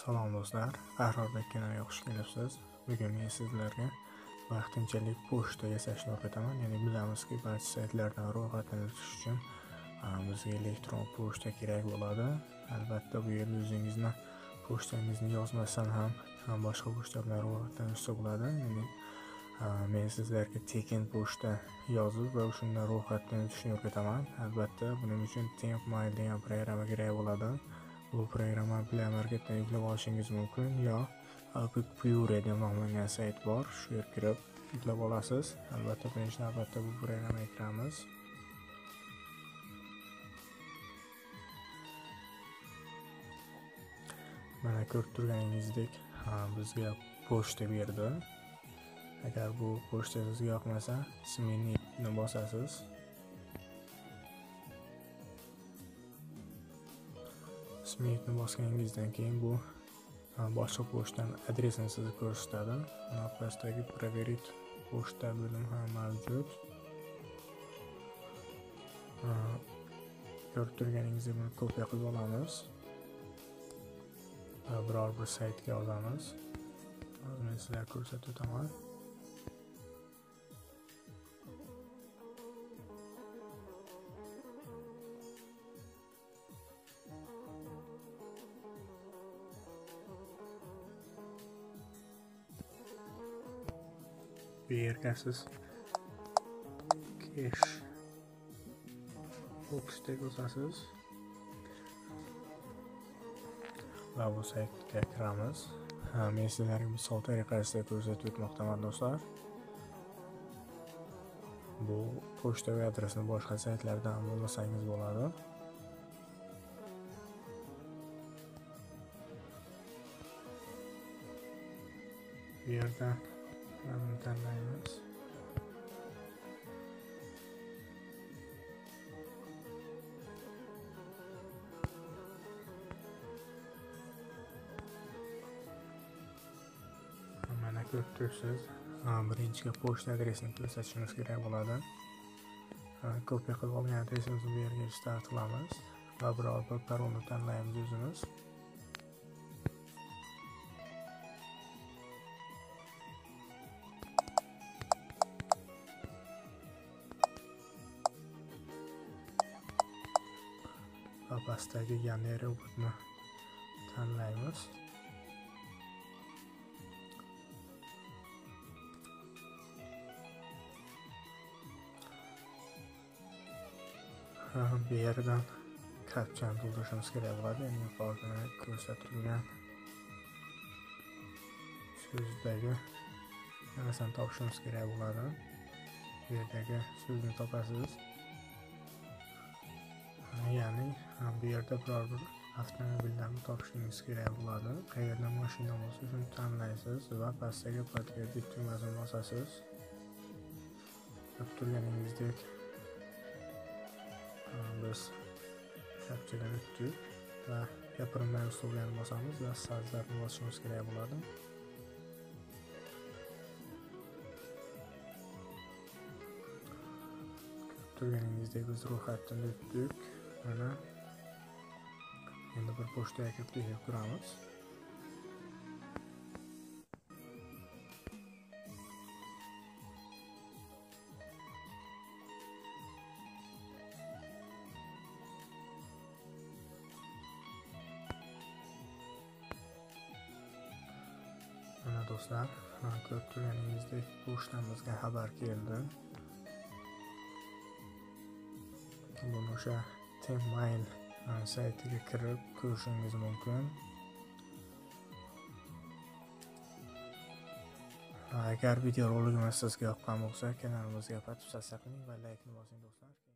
Salom do'stlar, Qahrorbek kanaliga xush kelibsiz. Bugun men sizlarga vaqtinchalik pochta yasashni o'rgataman. Ya'ni bilamizki, barcha saytlardan ro'yxatdan o'tish uchun bizga elektron pochta kerak bo'ladi. Albatta, bu yerda o'zingizni pochtangizni yozmasdan ham boshqa pochta bilan ro'yxatdan o'tsa bo'ladi. Ya'ni men sizlarga tekin pochta yozib va shundan ro'yxatdan o'tishni o'rgataman. Albatta, buning uchun TempMail degan programma kerak bo'ladi. Bu programma bilan marketdan yuklab olishingiz mumkin, yo Pure deb nomlangan sayt bor, shu yerga kirib yuklab olasiz. Albatta, birinchi navbatda bu programmaga kiramiz. Mana ko'rib turganingizdek, bizga pochta berdi. Agar bu pochta sizga yoqmasa, smenni bosasiz. Smenni bosganingizdan keyin bu boshqa pochtani adresini sizga ko'rsatadi. Mana pastdagi proverit pochta bo'limi ham mavjud. Ko'rib turganingizdek, buni kopiya qilib olamiz. Biror bir saytga yozamiz. Hozir men sizlarga ko'rsatib o'taman. Bu yerga siz cash boxga bosasiz va bu saytga kiramiz. Men sizlarga misol tariqasida ko'rsatib o'tmoqdaman do'stlar. Bu pochta va adresni boshqa saytlardan bo'lmasangiz bo'ladi. Bu yerdan tanlaymiz. Mana ko'rib turibsiz, birinchiga pochta adresini ko'rsatishimiz kerak bo'ladi. Kopiya qilib olgan adresimizni bu yerga start qilamiz va biror bir parolni tanlaymiz o'zimiz. Va pastdagi yangi robotni tanlaymiz. Bu yerdan kapchani to'ldirishimiz kerak bo'ladi. Endi yuqorida ko'rsatilgan so'zdagi narsani topishimiz kerak bo'ladi. Bu yerdagi so'zni topasiz. Ya'ni bu yerda biror bir avtomobillarni topishingiz kerak bo'ladi. Qayerda mashina bo'lsa shuni tanlaysiz va pastdagi podtвердить tugmasini bosasiz. Ko'rib turganingizdek, biz kapchadan o'tdik va gapirilmay usullarni bosamiz va sazlarni bosishimiz kerak bo'ladi. Ko'rib turganingizdek, biz ro'yxatdan o'tdik. Mana endi bir pochtaga kirib tekshirib ko'ramiz. Mana do'stlar, ko'rib turganingizdek, pochtamizga xabar keldi. Buni o'sha TempMail saytiga kirib ko'rishingiz mumkin. Agar videorolikimiz sizga yoqqan bo'lsa, kanalimizga podpisatsiya qiling va laykni bosing do'stlar.